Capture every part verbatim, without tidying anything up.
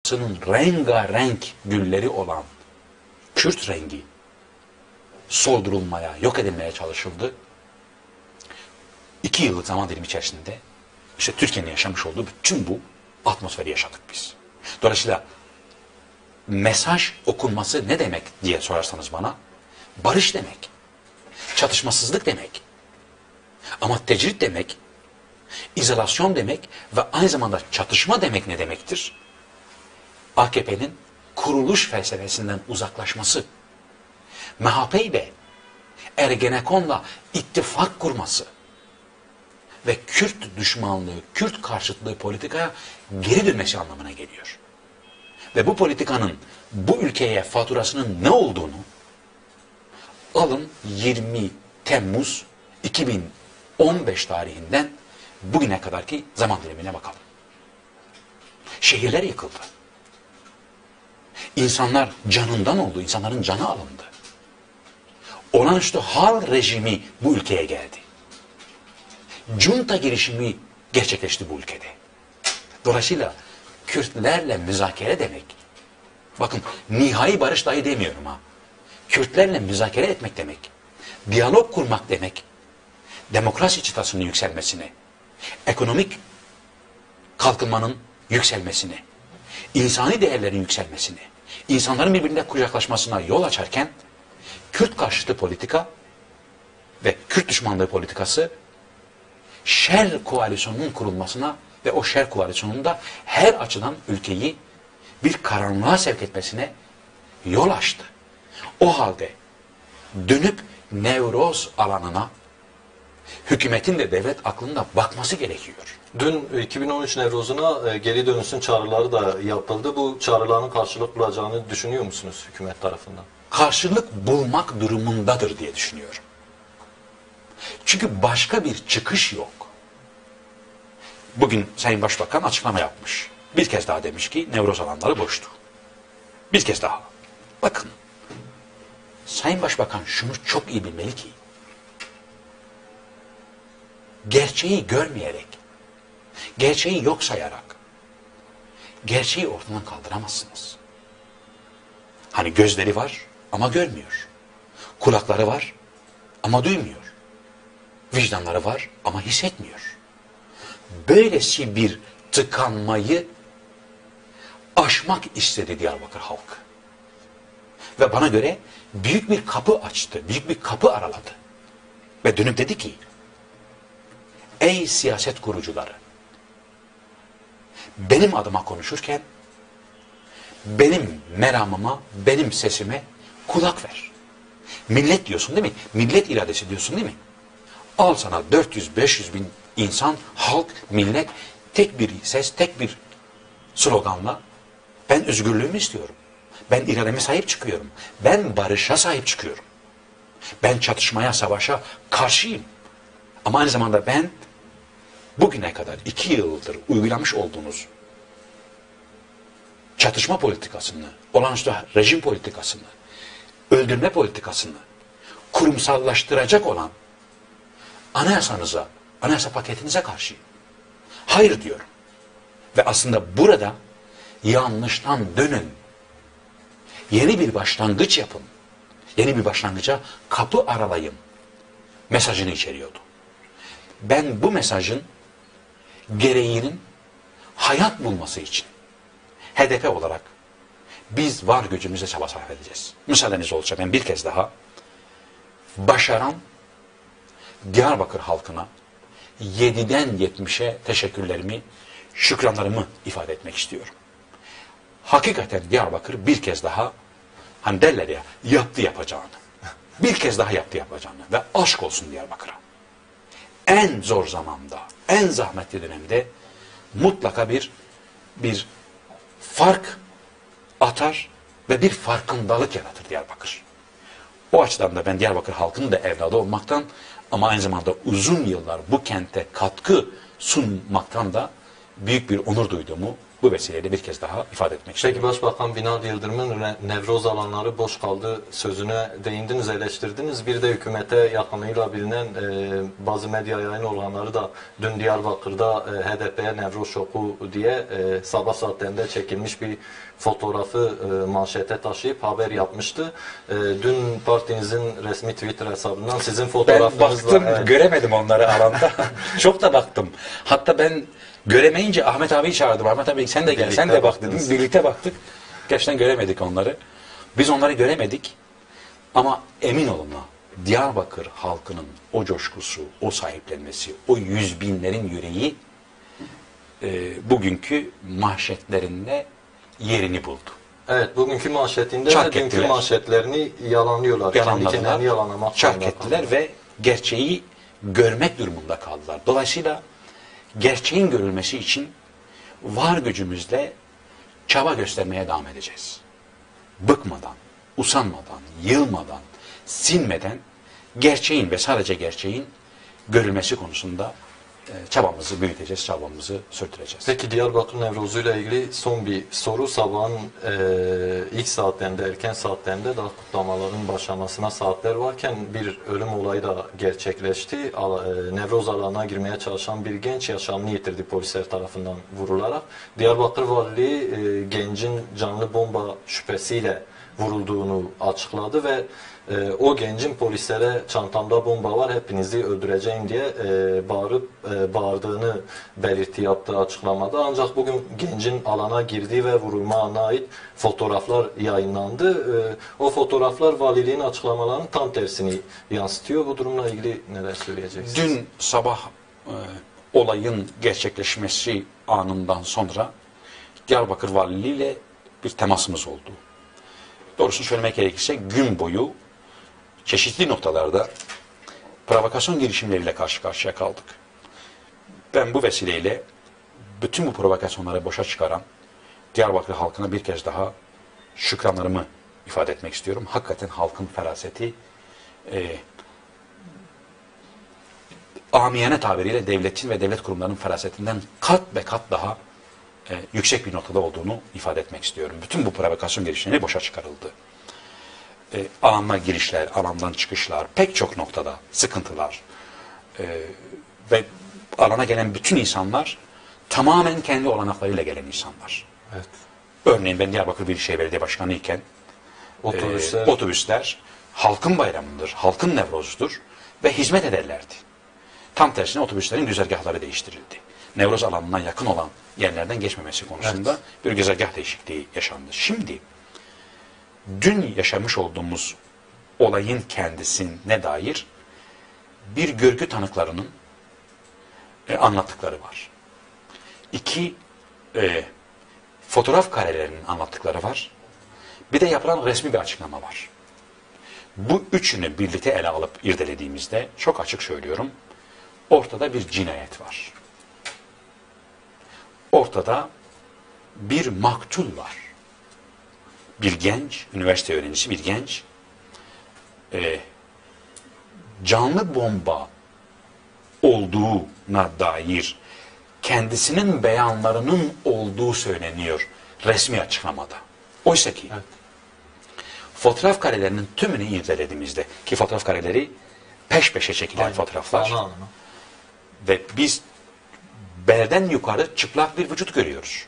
rengarenk gülleri olan Kürt rengi soldurulmaya, yok edilmeye çalışıldı. İki yıllık zaman dilimi içerisinde işte Türkiye'nin yaşamış olduğu bütün bu atmosferi yaşadık biz. Dolayısıyla mesaj okunması ne demek diye sorarsanız bana, barış demek, çatışmasızlık demek. Ama tecrit demek, izolasyon demek ve aynı zamanda çatışma demek ne demektir? A K P'nin kuruluş felsefesinden uzaklaşması, M H P ile Ergenekon'la ittifak kurması ve Kürt düşmanlığı, Kürt karşıtlığı politikaya geri dönmesi anlamına geliyor. Ve bu politikanın bu ülkeye faturasının ne olduğunu alın yirmi Temmuz iki bin on beş tarihinden bugüne kadarki zaman dilimine bakalım. Şehirler yıkıldı. İnsanlar canından oldu, insanların canı alındı. Olağanüstü hal rejimi bu ülkeye geldi. Junta girişimi gerçekleşti bu ülkede. Dolayısıyla Kürtlerle müzakere demek, bakın nihai barış dahi demiyorum ha, Kürtlerle müzakere etmek demek, diyalog kurmak demek, demokrasi çıtasının yükselmesine, ekonomik kalkınmanın yükselmesine, insani değerlerin yükselmesine, insanların birbirine kucaklaşmasına yol açarken, Kürt karşıtı politika ve Kürt düşmanlığı politikası şer koalisyonunun kurulmasına ve o şer koalisyonunun da her açıdan ülkeyi bir karanlığa sevk etmesine yol açtı. O halde dönüp Nevroz alanına hükümetin de devlet aklında bakması gerekiyor. Dün iki bin on üç Nevroz'una geri dönüşün çağrıları da yapıldı. Bu çağrıların karşılık bulacağını düşünüyor musunuz hükümet tarafından? Karşılık bulmak durumundadır diye düşünüyorum. Çünkü başka bir çıkış yok. Bugün Sayın Başbakan açıklama yapmış. Bir kez daha demiş ki Nevroz alanları boştu. Bir kez daha. Bakın, Sayın Başbakan şunu çok iyi bilmeli ki, gerçeği görmeyerek, gerçeği yok sayarak, gerçeği ortadan kaldıramazsınız. Hani gözleri var ama görmüyor. Kulakları var ama duymuyor. Vicdanları var ama hissetmiyor. Böylesi bir tıkanmayı aşmak istedi Diyarbakır halkı. Ve bana göre büyük bir kapı açtı, büyük bir kapı araladı. Ve dönüp dedi ki, ey siyaset kurucuları, benim adıma konuşurken, benim meramıma, benim sesime kulak ver. Millet diyorsun değil mi? Millet iradesi diyorsun değil mi? Al sana dört yüz beş yüz bin insan, halk, millet, tek bir ses, tek bir sloganla ben özgürlüğümü istiyorum. Ben irademe sahip çıkıyorum. Ben barışa sahip çıkıyorum. Ben çatışmaya, savaşa karşıyım. Ama aynı zamanda ben bugüne kadar iki yıldır uygulamış olduğunuz çatışma politikasını, olağanüstü rejim politikasını, öldürme politikasını kurumsallaştıracak olan anayasanıza, anayasa paketinize karşıyım. Hayır diyorum. Ve aslında burada yanlıştan dönün. Yeni bir başlangıç yapın. Yeni bir başlangıca kapı aralayın mesajını içeriyordu. Ben bu mesajın gereğinin hayat bulması için H D P olarak biz var gücümüzle çaba sarf edeceğiz. Müsaadeniz olursa ben bir kez daha başaran Diyarbakır halkına yediden yetmişe teşekkürlerimi, şükranlarımı ifade etmek istiyorum. Hakikaten Diyarbakır bir kez daha, hani derler ya, yaptı yapacağını. Bir kez daha yaptı yapacağını ve aşk olsun Diyarbakır'a. En zor zamanda, en zahmetli dönemde mutlaka bir bir fark atar ve bir farkındalık yaratır Diyarbakır. O açıdan da ben Diyarbakır halkının da evladı olmaktan ama aynı zamanda uzun yıllar bu kente katkı sunmaktan da büyük bir onur duyduğumu bu vesileyle bir kez daha ifade etmek istiyorum. Peki Başbakan Binali Yıldırım'ın ne- nevroz alanları boş kaldı sözüne değindiniz, eleştirdiniz. Bir de hükümete yakınıyla bilinen e, bazı medya yayın organları da dün Diyarbakır'da e, H D P'ye nevroz şoku diye e, sabah saatlerinde çekilmiş bir fotoğrafı e, manşete taşıyıp haber yapmıştı. E, dün partinizin resmi Twitter hesabından sizin Ben fotoğrafınızla... baktım, evet. göremedim onları alanda. Çok da baktım. Hatta ben göremeyince Ahmet abiyi çağırdım. Ahmet abi sen de gel, Birlikte sen de bak dedim. baktınız. Birlikte baktık. Gerçekten göremedik onları. Biz onları göremedik. Ama emin olun ha, Diyarbakır halkının o coşkusu, o sahiplenmesi, o yüz binlerin yüreği e, bugünkü manşetlerinde yerini buldu. Evet, bugünkü manşetinde Çark de dünkü ettiler. manşetlerini yalanlıyorlar. Kendi Yalanladılar, kendilerini yalanamak çark zorunda ettiler kaldılar. ve gerçeği görmek durumunda kaldılar. Dolayısıyla gerçeğin görülmesi için var gücümüzle çaba göstermeye devam edeceğiz. Bıkmadan, usanmadan, yılmadan, sinmeden gerçeğin ve sadece gerçeğin görülmesi konusunda e, çabamızı büyüteceğiz, çabamızı sürdüreceğiz. Peki Diyarbakır Nevrozu ile ilgili son bir soru. Sabahın e, ilk saatlerinde, erken saatlerinde daha kutlamaların başlamasına saatler varken bir ölüm olayı da gerçekleşti. Al- e, Nevroz alanına girmeye çalışan bir genç yaşamını yitirdi polisler tarafından vurularak. Diyarbakır Valiliği e, gencin canlı bomba şüphesiyle vurulduğunu açıkladı ve e, o gencin polislere çantamda bomba var hepinizi öldüreceğim diye e, bağırıp e, bağırdığını belirtti yaptığı açıklamada. Ancak bugün gencin alana girdiği ve vurulma anına ait fotoğraflar yayınlandı. E, o fotoğraflar valiliğin açıklamalarının tam tersini yansıtıyor. Bu durumla ilgili neler söyleyeceksiniz? Dün sabah e, olayın gerçekleşmesi anından sonra Diyarbakır Valiliği ile bir temasımız oldu. Doğrusunu söylemek gerekirse gün boyu çeşitli noktalarda provokasyon girişimleriyle karşı karşıya kaldık. Ben bu vesileyle bütün bu provokasyonları boşa çıkaran Diyarbakır halkına bir kez daha şükranlarımı ifade etmek istiyorum. Hakikaten halkın feraseti e, amiyane tabiriyle devletin ve devlet kurumlarının ferasetinden kat ve kat daha e, yüksek bir noktada olduğunu ifade etmek istiyorum. Bütün bu provokasyon girişimleri boşa çıkarıldı. E, alana girişler, alandan çıkışlar, pek çok noktada sıkıntılar e, ve alana gelen bütün insanlar tamamen kendi olanaklarıyla gelen insanlar. Evet. Örneğin ben Diyarbakır Büyükşehir Belediye Başkanı iken Otobüsler, e, otobüsler halkın bayramıdır, halkın Nevroz'udur ve hizmet ederlerdi. Tam tersine otobüslerin güzergahları değiştirildi. Nevroz alanına yakın olan yerlerden geçmemesi konusunda Evet. bir güzergah değişikliği yaşandı. Şimdi dün yaşamış olduğumuz olayın kendisine dair bir görgü tanıklarının e, anlattıkları var. İki e, fotoğraf karelerinin anlattıkları var. Bir de yapılan resmi bir açıklama var. Bu üçünü birlikte ele alıp irdelediğimizde çok açık söylüyorum, ortada bir cinayet var. Ortada bir maktul var. Bir genç, üniversite öğrencisi bir genç, e, canlı bomba olduğuna dair kendisinin beyanlarının olduğu söyleniyor resmi açıklamada. Oysa ki Evet. fotoğraf karelerinin tümünü irdelediğimizde, ki fotoğraf kareleri peş peşe çekilen Aynen. fotoğraflar Ana ana. ve biz belden yukarı çıplak bir vücut görüyoruz.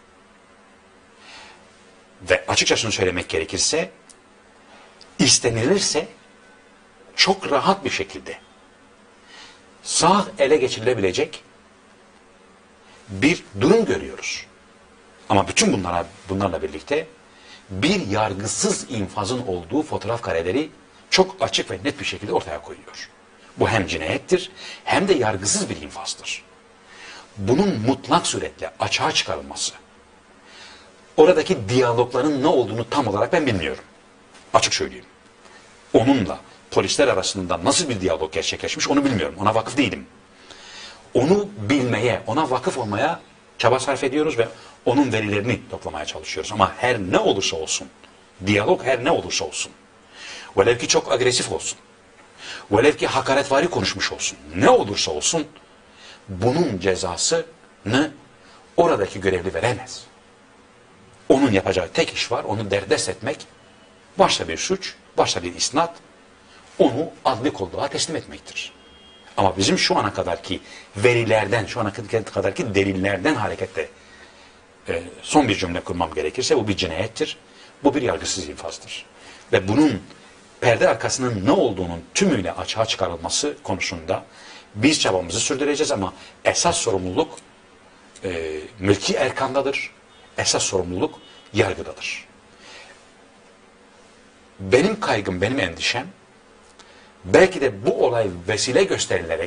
Ve açıkçası söylemek gerekirse istenilirse çok rahat bir şekilde sağ ele geçirilebilecek bir durum görüyoruz. Ama bütün bunlara, bunlarla birlikte bir yargısız infazın olduğu fotoğraf kareleri çok açık ve net bir şekilde ortaya koyuyor. Bu hem cinayettir hem de yargısız bir infazdır. Bunun mutlak suretle açığa çıkarılması, oradaki diyalogların ne olduğunu tam olarak ben bilmiyorum. Açık söyleyeyim. Onunla polisler arasında nasıl bir diyalog gerçekleşmiş onu bilmiyorum. Ona vakıf değilim. Onu bilmeye, ona vakıf olmaya çaba sarf ediyoruz ve onun verilerini toplamaya çalışıyoruz. Ama her ne olursa olsun, diyalog her ne olursa olsun, velev ki çok agresif olsun, velev ki hakaretvari konuşmuş olsun, ne olursa olsun, bunun cezasını oradaki görevli veremez. Onun yapacağı tek iş var, onu derdest etmek, başta bir suç, başta bir isnat, onu adli kolluğa teslim etmektir. Ama bizim şu ana kadarki verilerden, şu ana kadarki delillerden hareketle e, son bir cümle kurmam gerekirse bu bir cinayettir, bu bir yargısız infazdır. Ve bunun perde arkasının ne olduğunun tümüyle açığa çıkarılması konusunda biz çabamızı sürdüreceğiz ama esas sorumluluk e, mülki erkandadır, esas sorumluluk yargıdadır. Benim kaygım, benim endişem, belki de bu olay vesile gösterilerek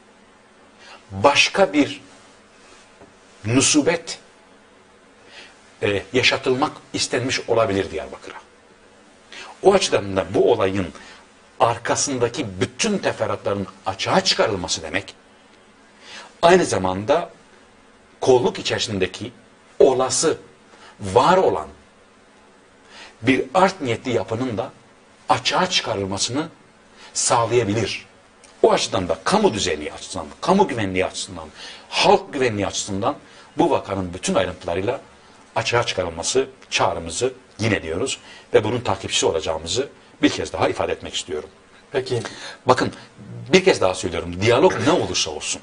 başka bir nusubet e, yaşatılmak istenmiş olabilir Diyarbakır'a. O açıdan da bu olayın arkasındaki bütün teferruatların açığa çıkarılması demek, aynı zamanda kolluk içerisindeki olası, var olan bir art niyetli yapının da açığa çıkarılmasını sağlayabilir. O açıdan da kamu düzeni açısından, kamu güvenliği açısından, halk güvenliği açısından bu vakanın bütün ayrıntılarıyla açığa çıkarılması çağrımızı yine diyoruz ve bunun takipçisi olacağımızı bir kez daha ifade etmek istiyorum. Peki. Bakın bir kez daha söylüyorum. Diyalog ne olursa olsun,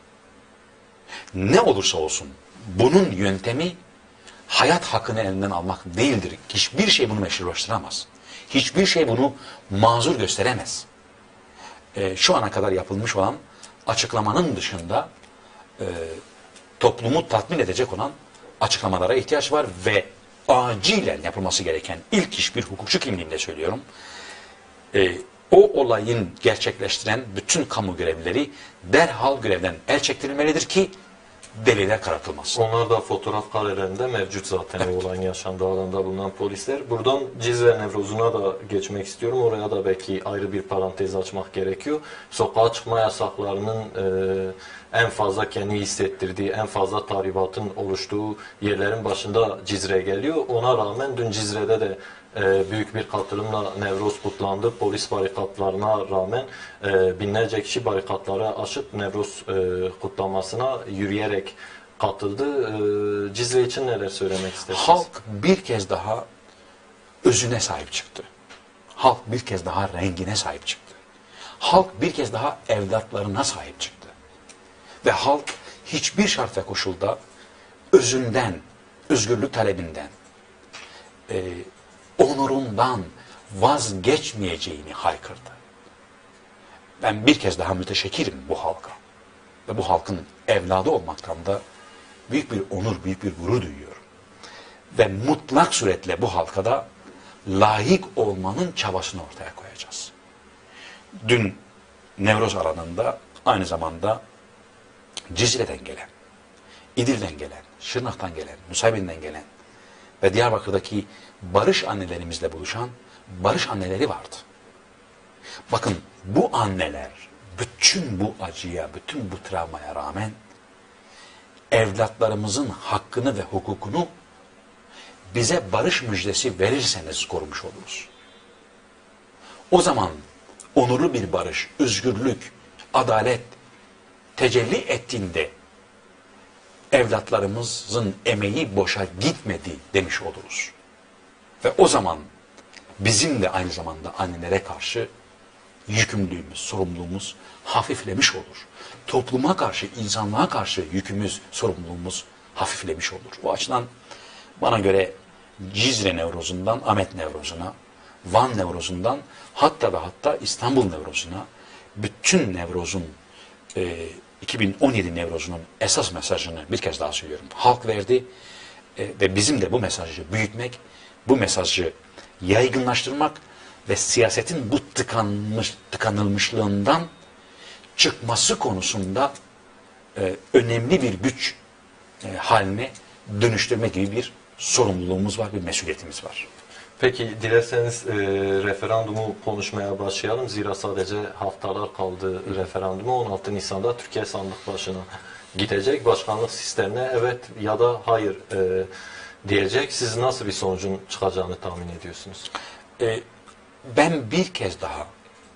ne olursa olsun bunun yöntemi hayat hakkını elinden almak değildir. Hiçbir şey bunu meşrulaştıramaz. Hiçbir şey bunu mazur gösteremez. Ee, şu ana kadar yapılmış olan açıklamanın dışında e, toplumu tatmin edecek olan açıklamalara ihtiyaç var ve acilen yapılması gereken ilk iş, bir hukukçu kimliğimle söylüyorum. E, o olayın gerçekleştiren bütün kamu görevlileri derhal görevden el çektirilmelidir ki deliller karartılmaz. Onlar da fotoğraf karelerinde mevcut zaten, evet. Olayın yaşandığı alanda bulunan polisler. Buradan Cizre Nevroz'una da geçmek istiyorum. Oraya da belki ayrı bir parantez açmak gerekiyor. Sokağa çıkma yasaklarının e, en fazla kendi hissettirdiği, en fazla tahribatın oluştuğu yerlerin başında Cizre geliyor. Ona rağmen dün Cizre'de de e, büyük bir katılımla Nevroz kutlandı. Polis barikatlarına rağmen e, binlerce kişi barikatları aşıp Nevroz e, kutlamasına yürüyerek katıldı. E, Cizre için neler söylemek istersiniz? Halk bir kez daha özüne sahip çıktı. Halk bir kez daha rengine sahip çıktı. Halk bir kez daha evlatlarına sahip çıktı. Ve halk hiçbir şart ve koşulda özünden, özgürlük talebinden, e, onurundan vazgeçmeyeceğini haykırdı. Ben bir kez daha müteşekkirim bu halka. Ve bu halkın evladı olmaktan da büyük bir onur, büyük bir gurur duyuyorum. Ve mutlak suretle bu halka da layık olmanın çabasını ortaya koyacağız. Dün Nevroz alanında aynı zamanda Cizre'den gelen, İdil'den gelen, Şırnak'tan gelen, Nusaybin'den gelen ve Diyarbakır'daki barış annelerimizle buluşan barış anneleri vardı. Bakın bu anneler bütün bu acıya, bütün bu travmaya rağmen evlatlarımızın hakkını ve hukukunu bize barış müjdesi verirseniz korumuş oluruz. O zaman onurlu bir barış, özgürlük, adalet tecelli ettiğinde evlatlarımızın emeği boşa gitmedi demiş oluruz. Ve o zaman bizim de aynı zamanda annelere karşı yükümlülüğümüz, sorumluluğumuz hafiflemiş olur. Topluma karşı, insanlığa karşı yükümüz, sorumluluğumuz hafiflemiş olur. Bu açıdan bana göre Cizre Nevroz'undan Ahmet Nevroz'una, Van Nevroz'undan hatta ve hatta İstanbul Nevroz'una bütün Nevroz'un e, iki bin on yedi Nevroz'unun esas mesajını bir kez daha söylüyorum. Halk verdi e, ve bizim de bu mesajı büyütmek, bu mesajı yaygınlaştırmak ve siyasetin bu tıkanmış, tıkanılmışlığından çıkması konusunda e, önemli bir güç e, haline dönüştürme gibi bir sorumluluğumuz var, bir mesuliyetimiz var. Peki dilerseniz e, referandumu konuşmaya başlayalım. Zira sadece haftalar kaldı referanduma. on altı Nisan'da Türkiye sandık başına gidecek. Başkanlık sistemine evet ya da hayır e, diyecek. Siz nasıl bir sonucun çıkacağını tahmin ediyorsunuz? E, ben bir kez daha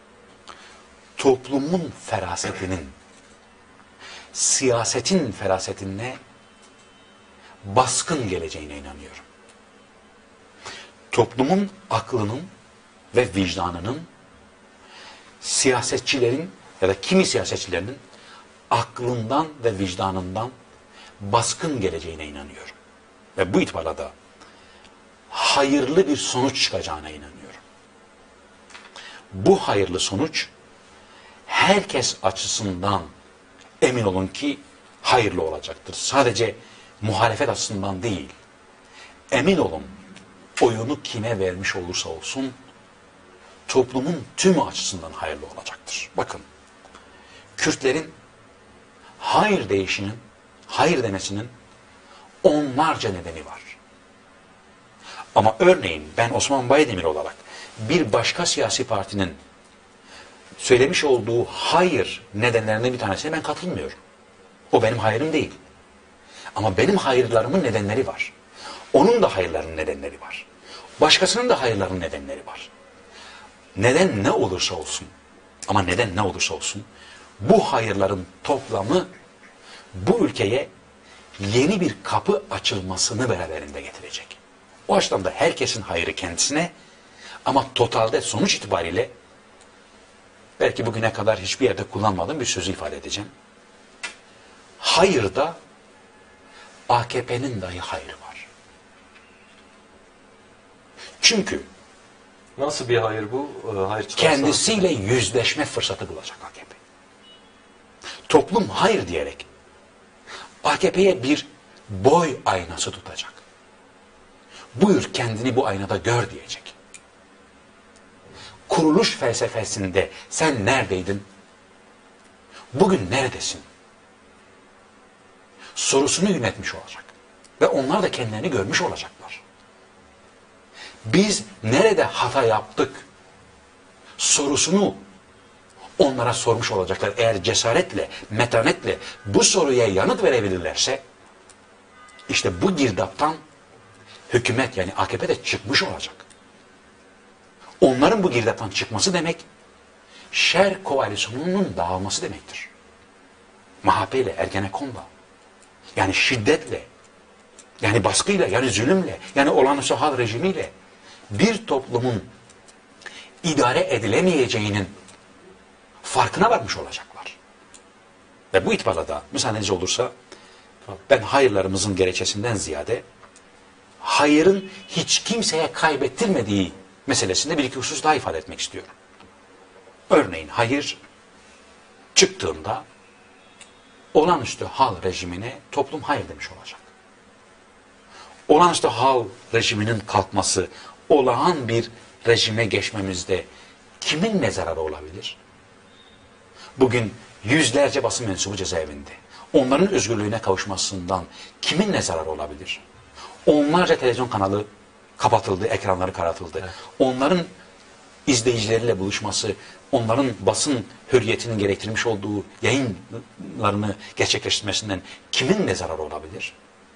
toplumun ferasetinin, siyasetin ferasetine baskın geleceğine inanıyorum. Toplumun aklının ve vicdanının, siyasetçilerin ya da kimi siyasetçilerinin aklından ve vicdanından baskın geleceğine inanıyorum. Ve bu itibarla da hayırlı bir sonuç çıkacağına inanıyorum. Bu hayırlı sonuç herkes açısından emin olun ki hayırlı olacaktır. Sadece muhalefet açısından değil. Emin olun, oyunu kime vermiş olursa olsun toplumun tümü açısından hayırlı olacaktır. Bakın, Kürtlerin hayır deyişinin, hayır demesinin onlarca nedeni var. Ama örneğin ben Osman Baydemir olarak bir başka siyasi partinin söylemiş olduğu hayır nedenlerinden bir tanesine ben katılmıyorum. O benim hayırım değil. Ama benim hayırlarımın nedenleri var. Onun da hayırlarının nedenleri var. Başkasının da hayırlarının nedenleri var. Neden ne olursa olsun, ama neden ne olursa olsun, bu hayırların toplamı bu ülkeye yeni bir kapı açılmasını beraberinde getirecek. O açıdan da herkesin hayrı kendisine, ama totalde sonuç itibariyle belki bugüne kadar hiçbir yerde kullanmadığım bir sözü ifade edeceğim. Hayırda A K P'nin dahi hayrı var. Çünkü nasıl bir hayır bu? Hayır çıkarsa... kendisiyle yüzleşme fırsatı bulacak A K P. Toplum hayır diyerek A K P'ye bir boy aynası tutacak. Buyur kendini bu aynada gör diyecek. Kuruluş felsefesinde sen neredeydin? Bugün neredesin? Sorusunu yönetmiş olacak. Ve onlar da kendilerini görmüş olacaklar. Biz nerede hata yaptık sorusunu onlara sormuş olacaklar. Eğer cesaretle, metanetle bu soruya yanıt verebilirlerse işte bu girdaptan hükümet yani A K P de çıkmış olacak. Onların bu girdaptan çıkması demek şer koalisyonunun dağılması demektir. M H P ile, Ergenekon'la, yani şiddetle, yani baskıyla, yani zulümle, yani olağanüstü hal rejimiyle bir toplumun idare edilemeyeceğinin farkına varmış olacaklar. Ve bu itibarla da müsaadeniz olursa ben hayırlarımızın gerekçesinden ziyade hayırın hiç kimseye kaybettirmediği meselesinde bir iki husus daha ifade etmek istiyorum. Örneğin hayır çıktığında olağanüstü hal rejimine toplum hayır demiş olacak. Olağanüstü hal rejiminin kalkması, olağan bir rejime geçmemizde kimin ne zararı olabilir? Bugün yüzlerce basın mensubu cezaevinde. Onların özgürlüğüne kavuşmasından kimin ne zararı olabilir? Onlarca televizyon kanalı kapatıldı, ekranları karartıldı. Evet. Onların izleyicileriyle buluşması, onların basın hürriyetinin gerektirmiş olduğu yayınlarını gerçekleştirmesinden kimin ne zararı olabilir?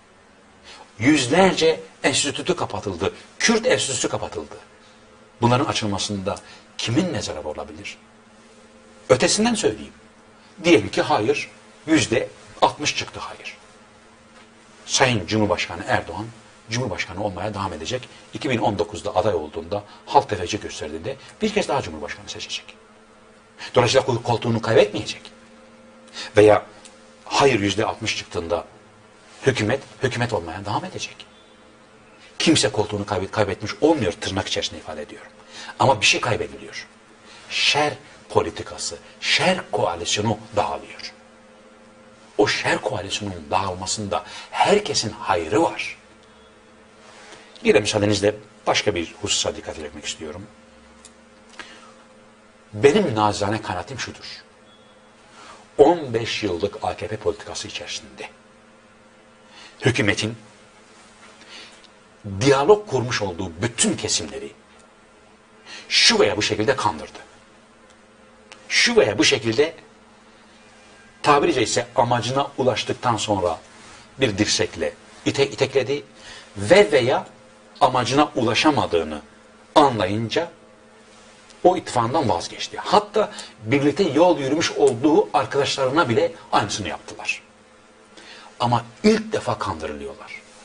Yüzlerce enstitü kapatıldı. Kürt enstitüsü kapatıldı. Bunların açılmasında kimin ne zararı olabilir? Ötesinden söyleyeyim. Diyelim ki hayır, yüzde altmış çıktı hayır. Sayın Cumhurbaşkanı Erdoğan, Cumhurbaşkanı olmaya devam edecek. iki bin on dokuzda aday olduğunda, halk tefeci gösterdiğinde bir kez daha Cumhurbaşkanı seçecek. Dolayısıyla koltuğunu kaybetmeyecek. Veya hayır yüzde altmış çıktığında hükümet, hükümet olmaya devam edecek. Kimse koltuğunu kaybet, kaybetmiş olmuyor, tırnak içerisinde ifade ediyorum. Ama bir şey kaybediliyor. Şer politikası, şer koalisyonu dağılıyor. O şer koalisyonunun dağılmasında herkesin hayrı var. Bir de müsaadenizle başka bir hususa dikkat etmek istiyorum. Benim nacizane kanaatim şudur. on beş yıllık A K P politikası içerisinde hükümetin diyalog kurmuş olduğu bütün kesimleri şu veya bu şekilde kandırdı. Şu veya bu şekilde tabiri caizse amacına ulaştıktan sonra bir dirsekle ite, itekledi ve veya amacına ulaşamadığını anlayınca o ittifakından vazgeçti. Hatta birlikte yol yürümüş olduğu arkadaşlarına bile aynısını yaptılar. Ama ilk defa kandırılıyorlar.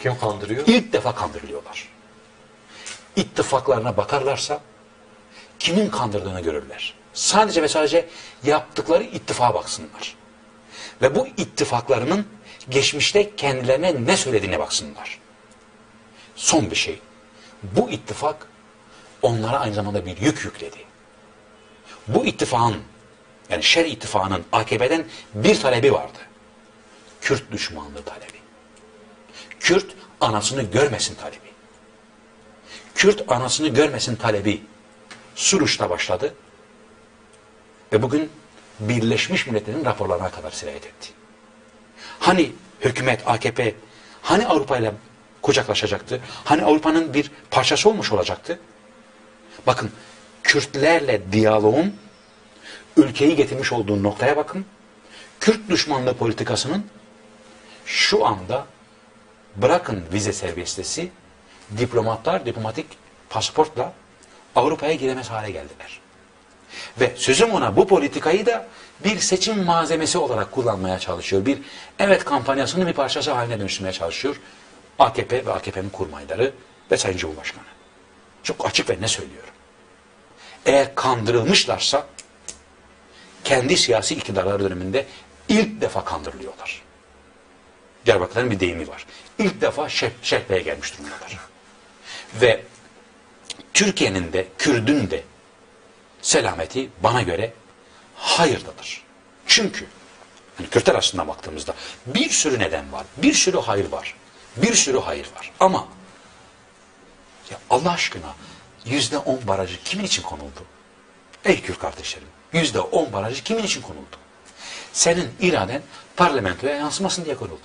Kim kandırıyor? İlk defa kandırılıyorlar. İttifaklarına bakarlarsa kimin kandırdığını görürler. Sadece ve sadece yaptıkları ittifaka baksınlar. Ve bu ittifaklarının geçmişte kendilerine ne söylediğine baksınlar. Son bir şey. Bu ittifak onlara aynı zamanda bir yük yükledi. Bu ittifakın, yani Şer ittifakının A K P'den bir talebi vardı. Kürt düşmanlığı talebi. Kürt anasını görmesin talebi. Kürt anasını görmesin talebi Suruç'ta başladı ve bugün Birleşmiş Milletler'in raporlarına kadar sirayet etti. Hani hükümet, A K P, hani Avrupa ile kucaklaşacaktı? Hani Avrupa'nın bir parçası olmuş olacaktı? Bakın, Kürtlerle diyaloğun ülkeyi getirmiş olduğu noktaya bakın. Kürt düşmanlığı politikasının şu anda bırakın vize serbestisi, diplomatlar diplomatik pasaportla Avrupa'ya giremez hale geldiler. Ve sözüm ona bu politikayı da bir seçim malzemesi olarak kullanmaya çalışıyor. Bir evet kampanyasının bir parçası haline dönüştürmeye çalışıyor. A K P ve A K P'nin kurmayları ve Sayın Cumhurbaşkanı. Çok açık ve ne söylüyorum. Eğer kandırılmışlarsa kendi siyasi iktidarları döneminde ilk defa kandırılıyorlar. Diyarbakır'ın bir deyimi var. İlk defa şehpeye gelmiş durumdalar. Ve Türkiye'nin de, Kürt'ün de selameti bana göre hayırdadır. Çünkü yani Kürtler açısından baktığımızda bir sürü neden var, bir sürü hayır var, bir sürü hayır var. Ama ya Allah aşkına yüzde on barajı kimin için konuldu? Ey Kürt kardeşlerim, yüzde on barajı kimin için konuldu? Senin iraden parlamentoya yansımasın diye konuldu.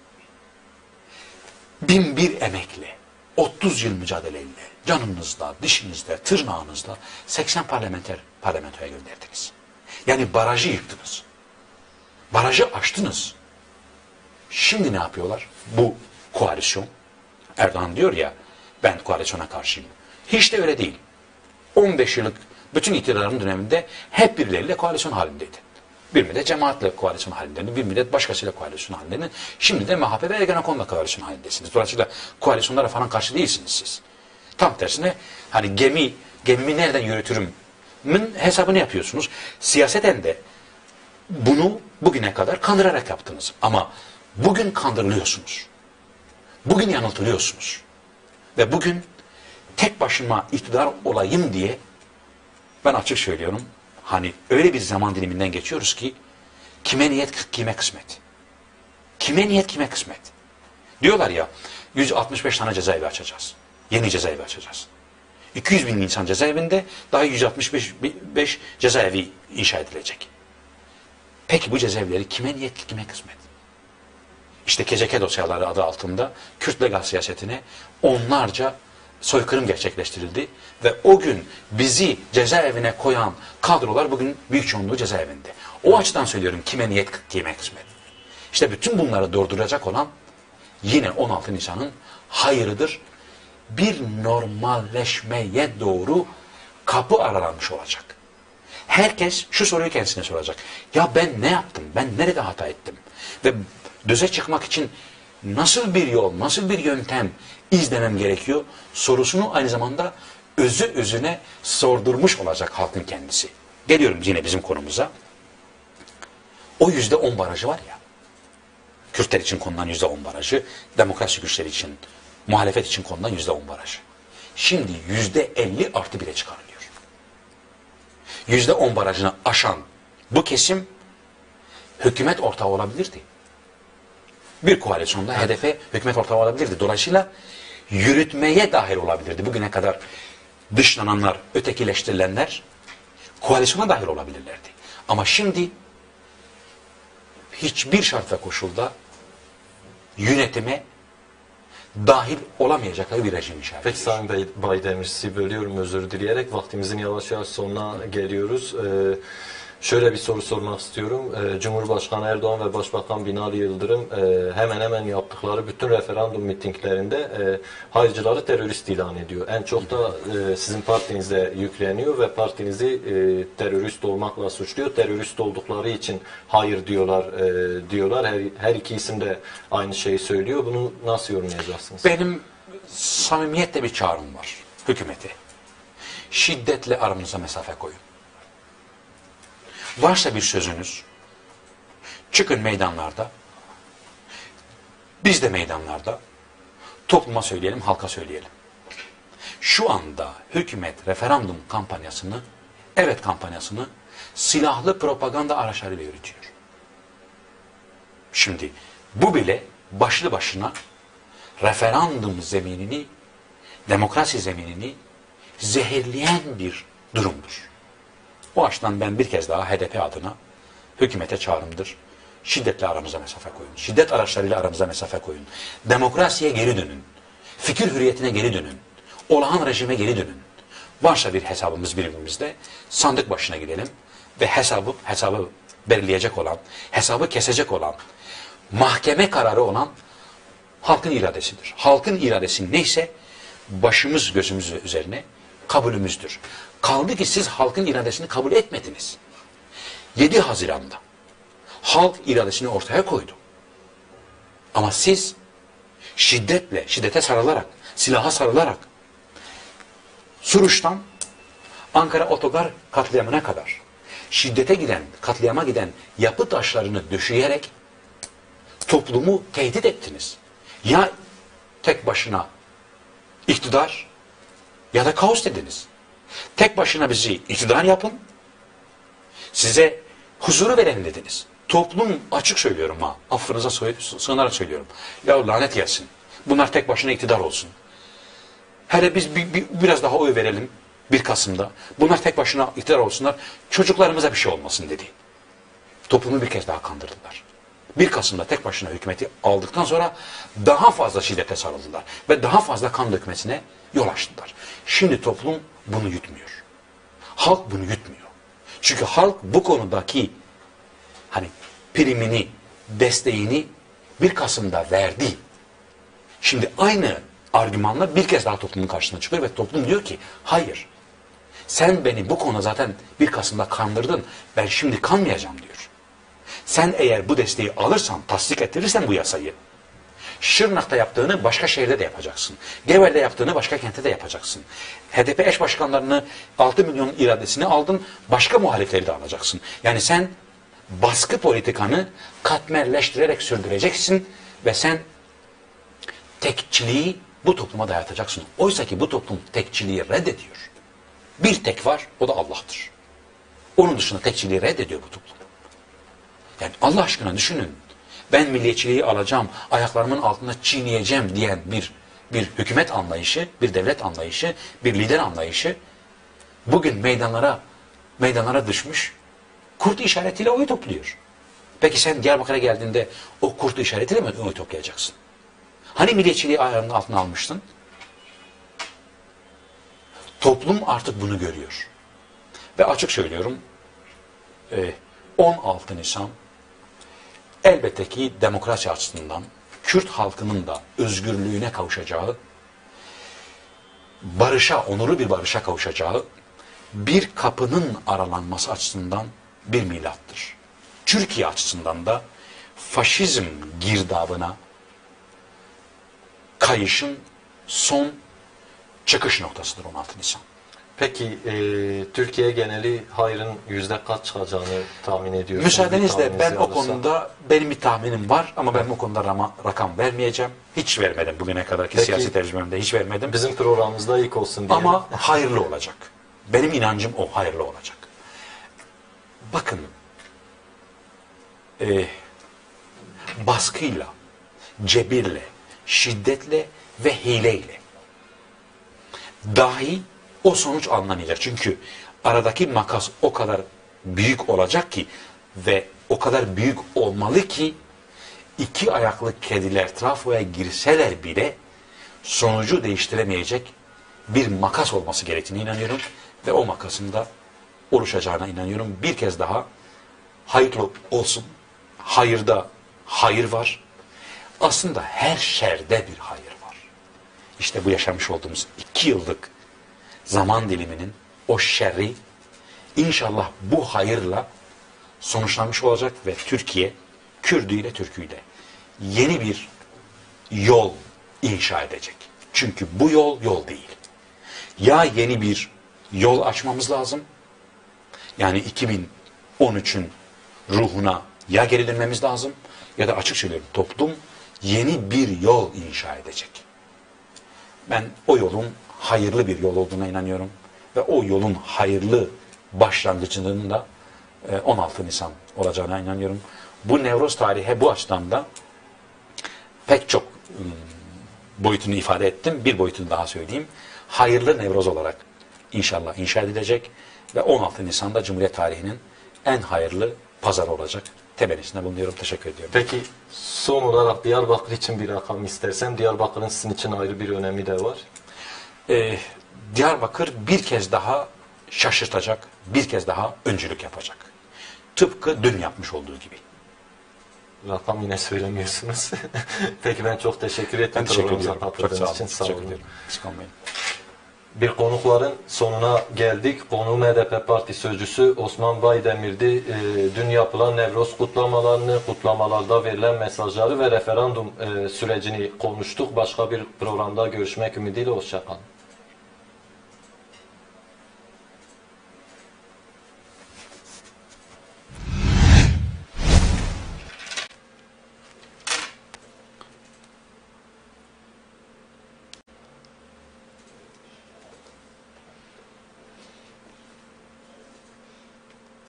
Bin bir emekle, otuz yıl mücadeleyle, canınızla, dişinizle, tırnağınızla seksen parlamenter parlamentoya gönderdiniz. Yani barajı yıktınız. Barajı aştınız. Şimdi ne yapıyorlar? Bu koalisyon, Erdoğan diyor ya, ben koalisyona karşıyım. Hiç de öyle değil. on beş yıllık bütün iktidarın döneminde hep birileriyle koalisyon halindeydi. Bir müddet cemaatle koalisyon halindeydi, bir müddet başkasıyla koalisyon halindeydi. Şimdi de M H P ve Ergenekon'la koalisyon halindesiniz. Dolayısıyla koalisyonlara falan karşı değilsiniz siz. Tam tersine hani gemi, gemimi nereden yürütürümün hesabını yapıyorsunuz. Siyaseten de bunu bugüne kadar kandırarak yaptınız. Ama bugün kandırılıyorsunuz. Bugün yanıltılıyorsunuz. Ve bugün tek başıma iktidar olayım diye ben açık söylüyorum. Hani öyle bir zaman diliminden geçiyoruz ki kime niyet kime kısmet. Kime niyet kime kısmet. Diyorlar ya yüz altmış beş tane cezaevi açacağız. Yeni cezaevi açacağız. iki yüz bin insan cezaevinde daha yüz altmış beş cezaevi inşa edilecek. Peki bu cezaevleri kime niyet kime kısmet? İşte K C K dosyaları adı altında Kürt legal siyasetine onlarca soykırım gerçekleştirildi ve o gün bizi cezaevine koyan kadrolar bugün büyük çoğunluğu cezaevinde. O açıdan söylüyorum kime niyet kime kısmet. İşte bütün bunları durduracak olan yine on altı Nisan'ın hayırıdır. Bir normalleşmeye doğru kapı aralanmış olacak. Herkes şu soruyu kendisine soracak. Ya ben ne yaptım? Ben nerede hata ettim? Ve düze çıkmak için nasıl bir yol, nasıl bir yöntem izlemem gerekiyor sorusunu aynı zamanda özü özüne sordurmuş olacak halkın kendisi. Geliyorum yine bizim konumuza. O yüzde on barajı var ya, Kürtler için konulan yüzde on barajı, demokrasi güçleri için, muhalefet için konulan yüzde on barajı. Şimdi yüzde elli artı bire çıkarılıyor. Yüzde on barajını aşan bu kesim hükümet ortağı olabilirdi. Bir koalisyonda evet. Hedefe hükümet ortağı olabilirdi. Dolayısıyla yürütmeye dahil olabilirdi. Bugüne kadar dışlananlar, ötekileştirilenler koalisyona dahil olabilirlerdi. Ama şimdi hiçbir şart ve koşulda yönetime dahil olamayacakları bir rejim inşa ediyor. Peki Sayın Bey, Baydemir, sizi bölüyorum özür dileyerek. Vaktimizin yavaş yavaş sonuna geliyoruz. Ee, Şöyle bir soru sormak istiyorum. Ee, Cumhurbaşkanı Erdoğan ve Başbakan Binali Yıldırım e, hemen hemen yaptıkları bütün referandum mitinglerinde e, hayırcıları terörist ilan ediyor. En çok da e, sizin partinize yükleniyor ve partinizi e, terörist olmakla suçluyor. Terörist oldukları için hayır diyorlar e, diyorlar. Her, her iki isim de aynı şeyi söylüyor. Bunu nasıl yorumlayacaksınız? Benim samimiyetle bir çağrım var hükümete. Şiddetle aranıza mesafe koyun. Varsa bir sözünüz, çıkın meydanlarda, biz de meydanlarda, topluma söyleyelim, halka söyleyelim. Şu anda hükümet referandum kampanyasını, evet kampanyasını silahlı propaganda araçlarıyla yürütüyor. Şimdi bu bile başlı başına referandum zeminini, demokrasi zeminini zehirleyen bir durumdur. O açıdan ben bir kez daha H D P adına hükümete çağrımdır. Şiddetle aramıza mesafe koyun. Şiddet araçlarıyla aramıza mesafe koyun. Demokrasiye geri dönün. Fikir hürriyetine geri dönün. Olağan rejime geri dönün. Varsa bir hesabımız birbirimizde sandık başına gidelim ve hesabı hesabı belirleyecek olan, hesabı kesecek olan, mahkeme kararı olan halkın iradesidir. Halkın iradesi neyse başımız gözümüz üzerine kabulümüzdür. Kaldı ki siz halkın iradesini kabul etmediniz. yedi Haziran'da halk iradesini ortaya koydu. Ama siz şiddetle, şiddete sarılarak, silaha sarılarak Suruç'tan Ankara Otogar katliamına kadar şiddete giden, katliama giden yapı taşlarını döşeyerek toplumu tehdit ettiniz. Ya tek başına iktidar ya da kaos dediniz. Tek başına bizi iktidar yapın, size huzuru verin dediniz. Toplum, açık söylüyorum ha, affınıza sığınarak söylüyorum. Ya lanet gelsin, bunlar tek başına iktidar olsun. Hele biz bir, bir, biraz daha oy verelim bir Kasım'da. Bunlar tek başına iktidar olsunlar, çocuklarımıza bir şey olmasın dedi. Toplumu bir kez daha kandırdılar. bir Kasım'da tek başına hükümeti aldıktan sonra daha fazla şiddete sarıldılar. Ve daha fazla kan dökmesine yol açtılar. Şimdi toplum bunu yutmuyor. Halk bunu yutmuyor. Çünkü halk bu konudaki hani primini, desteğini bir Kasım'da verdi. Şimdi aynı argümanla bir kez daha toplumun karşısına çıkıyor ve toplum diyor ki hayır, sen beni bu konuda zaten bir Kasım'da kandırdın, ben şimdi kanmayacağım diyor. Sen eğer bu desteği alırsan, tasdik ettirirsen bu yasayı, Şırnak'ta yaptığını başka şehirde de yapacaksın. Gevel'de yaptığını başka kentte de yapacaksın. H D P eş başkanlarını altı milyon iradesini aldın, başka muhalifleri de alacaksın. Yani sen baskı politikanı katmerleştirerek sürdüreceksin ve sen tekçiliği bu topluma dayatacaksın. Oysa ki bu toplum tekçiliği reddediyor. Bir tek var, o da Allah'tır. Onun dışında tekçiliği reddediyor bu toplum. Yani Allah aşkına düşünün. Ben milliyetçiliği alacağım, ayaklarımın altında çiğneyeceğim diyen bir bir hükümet anlayışı, bir devlet anlayışı, bir lider anlayışı bugün meydanlara meydanlara düşmüş, kurt işaretiyle oy topluyor. Peki sen Diyarbakır'a geldiğinde o kurt işaretiyle mi oy toplayacaksın? Hani milliyetçiliği ayağının altına almıştın? Toplum artık bunu görüyor. Ve açık söylüyorum, on altı Nisan elbette ki demokrasi açısından Kürt halkının da özgürlüğüne kavuşacağı, barışa, onurlu bir barışa kavuşacağı bir kapının aralanması açısından bir milattır. Türkiye açısından da faşizm girdabına kayışın son çıkış noktasıdır on altı Nisan. Peki e, Türkiye geneli hayrın yüzde kaç çıkacağını tahmin ediyorsunuz? Müsaadenizle ben o konuda benim bir tahminim var ama ben o konuda rama, rakam vermeyeceğim. Hiç vermedim bugüne kadarki Peki, siyasi tecrübemde hiç vermedim. Bizim programımızda ilk olsun diye. Ama hayırlı olacak. Benim inancım o, hayırlı olacak. Bakın, e, baskıyla, cebirle, şiddetle ve hileyle dahi o sonuç anlamayacak. Çünkü aradaki makas o kadar büyük olacak ki ve o kadar büyük olmalı ki iki ayaklı kediler trafoya girseler bile sonucu değiştiremeyecek bir makas olması gerektiğine inanıyorum. Ve o makasın da oluşacağına inanıyorum. Bir kez daha hayırlı olsun. Hayırda hayır var. Aslında her şerde bir hayır var. İşte bu yaşamış olduğumuz iki yıllık zaman diliminin o şerri inşallah bu hayırla sonuçlanmış olacak ve Türkiye Kürdüyle Türküyle yeni bir yol inşa edecek. Çünkü bu yol yol değil. Ya yeni bir yol açmamız lazım. Yani iki bin on üçün ruhuna ya geri dönmemiz lazım ya da açık söylüyorum toplum yeni bir yol inşa edecek. Ben o yolun hayırlı bir yol olduğuna inanıyorum ve o yolun hayırlı başlangıcının da on altı Nisan olacağına inanıyorum. Bu Nevroz tarihi bu açıdan da pek çok boyutunu ifade ettim. Bir boyutunu daha söyleyeyim. Hayırlı Nevroz olarak inşallah inşa edilecek ve on altı Nisan'da Cumhuriyet tarihinin en hayırlı pazarı olacak. Temennisinde bulunuyorum. Teşekkür ediyorum. Peki son olarak Diyarbakır için bir rakam istersem, Diyarbakır'ın sizin için ayrı bir önemi de var. Ee, Diyarbakır bir kez daha şaşırtacak, bir kez daha öncülük yapacak. Tıpkı dün yapmış olduğu gibi. Rakam yine söylemiyorsunuz. Peki ben çok teşekkür ederim. Ben teşekkür Programımıza ediyorum. Çok sağ katıldığınız olun. için sağ Teşekkür olun. ederim. Sıkılmayın. Bir konukların sonuna geldik. Konuğum H D P Parti Sözcüsü Osman Baydemir'di. Ee, dün yapılan Nevroz kutlamalarını, kutlamalarda verilen mesajları ve referandum e, sürecini konuştuk. Başka bir programda görüşmek ümidiyle. Hoşça kalın.